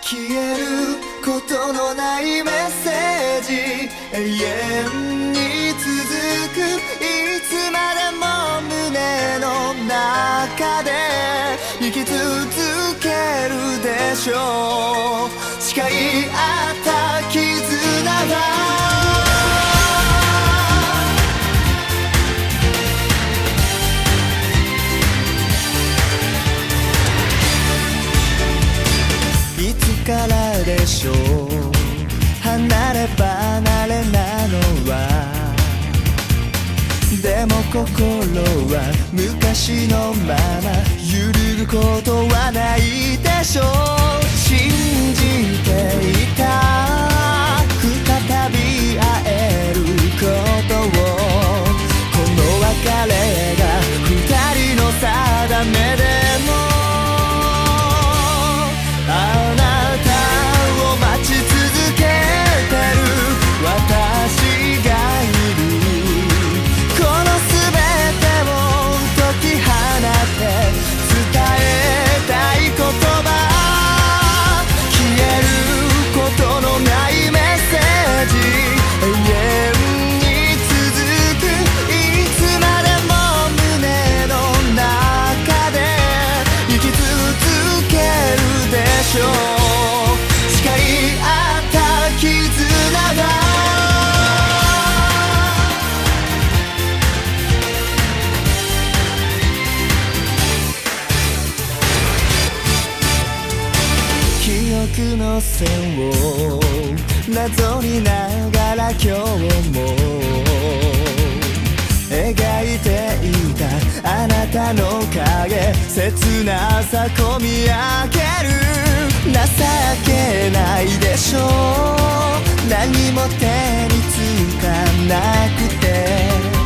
消えることのないメッセージ、永遠に続く、いつまでも胸の中で生き続けるでしょう。誓い合った絆はいつからでしょう、離れ離れなのは。でも心は昔のまま揺るぐことはないでしょう。信じていた再び会えることを、この別れが二人の定めでも、あなたを待ち続けてる私がいる。この全てを解き放って伝えたい言葉、消えることのないメッセージ、永遠に続く、いつまでも胸の中で生き続けるでしょう。誓い合った絆だ。記憶の線をなぞりながら今日も描いていたあなたの影、切なさこみ上げる。情けないでしょう、何も手につかなくて。